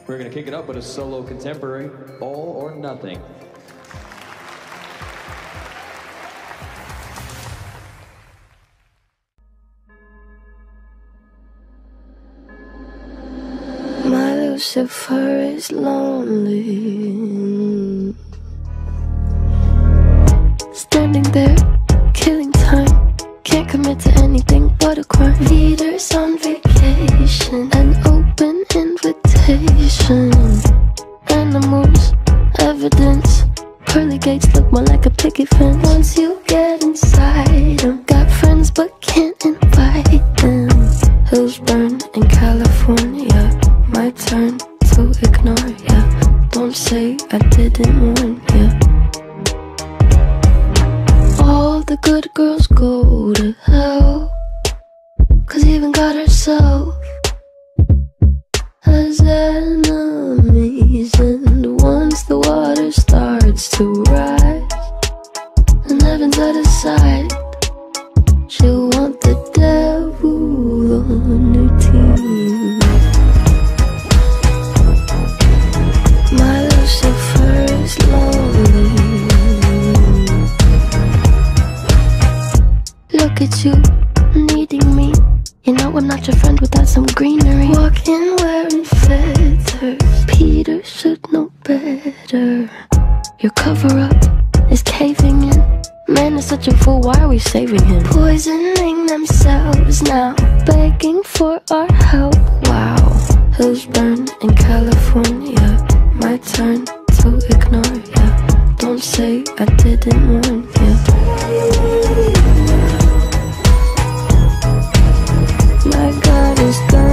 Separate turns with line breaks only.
We're gonna kick it up with a solo contemporary, All or Nothing.
My Lucifer is lonely, standing there, killing time. Can't commit to anything but a crime. Leaders on vacation, an open invitation. Animals, evidence. Pearly gates look more like a picket fence. Once you get inside them, got friends but can't invite them. Hills burn in California, my turn to ignore ya. Don't say I didn't warn ya. All the good girls go to hell, 'cause even God herself has enemies. And once the water starts to rise and heaven's out of sight, she'll want the devil on her team. My Lucifer is lonely. Look at you, needing me. You know I'm not your friend without some greenery. Walking wearing feathers, Peter should know better. Your cover-up is caving in. Man is such a fool, why are we saving him? Poisoning themselves now, begging for our help. Wow, hills burn in California, my turn to ignore ya. Don't say I didn't warn ya. My God is gone.